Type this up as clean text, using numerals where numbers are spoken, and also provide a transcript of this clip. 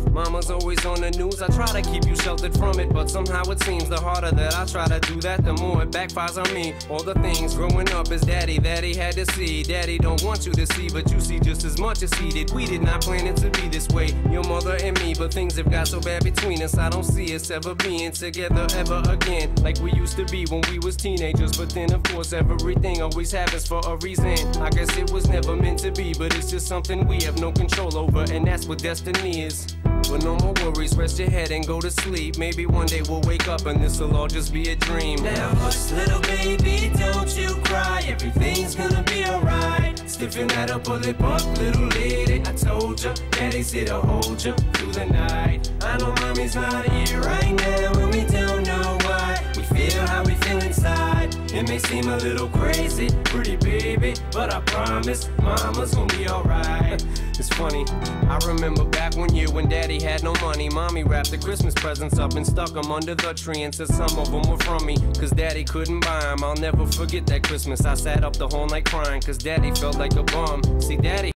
Mama's always on the news, I try to keep you sheltered from it, but somehow it seems the harder that I try to do that, the more it backfires on me. All the things growing up as daddy that he had to see. Daddy don't want you to see, but you see just as much as he did. We did not plan it to be this way, your mother and me, but things have got so bad between us. I don't see us ever being together ever again, like we used to be when we was teenagers. But then of course everything always happens for a reason. I guess it was never meant to be, but it's just something we have no control over, and that's what destiny is. But no more worries, rest your head and go to sleep. Maybe one day we'll wake up and this'll all just be a dream. Now hush, little baby, don't you cry. Everything's gonna be alright. Stiffen that upper lip up, little lady. I told ya, daddy's here to hold ya through the night. I know mommy's not here right now, and we don't know why. We feel how we feel inside. It may seem a little crazy, pretty baby, but I promise mama's gonna be alright. It's funny, I remember back one year when daddy had no money. Mommy wrapped the Christmas presents up and stuck them under the tree and said some of them were from me, cause daddy couldn't buy them. I'll never forget that Christmas. I sat up the whole night crying, cause daddy felt like a bum. See, daddy